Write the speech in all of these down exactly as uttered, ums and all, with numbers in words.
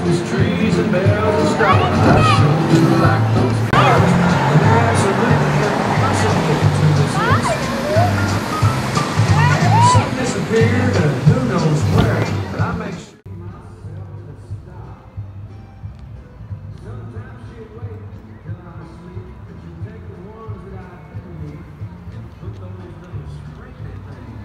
Christmas trees and bells and stars. I sure do like those cars. And there's a ribbon possible to this. Some disappeared and who knows where, but I make sure myself to stop. Sometimes she'd wait till I was asleep, but she'd take the ones that I didn't need and put those little sprinkly things.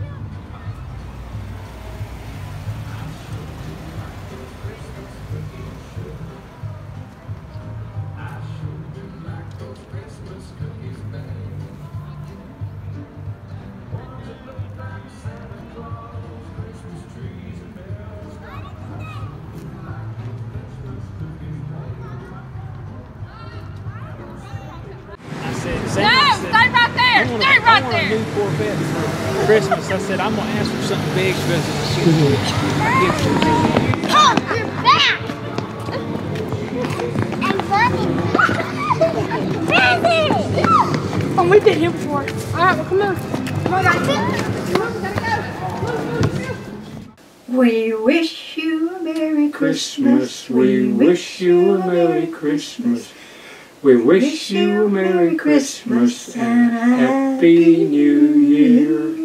No, stay right there! Wanna, stay right I want there! a new Corvette for Christmas. I said I'm gonna ask for something big because it's a gift. Oh, you're back! And Bunny! Oh, we did him before. Alright, well, come on. Come on, guys. Come on, we gotta go. We wish you a Merry Christmas. We wish you a Merry Christmas. We wish you a Merry Christmas and a Happy New Year.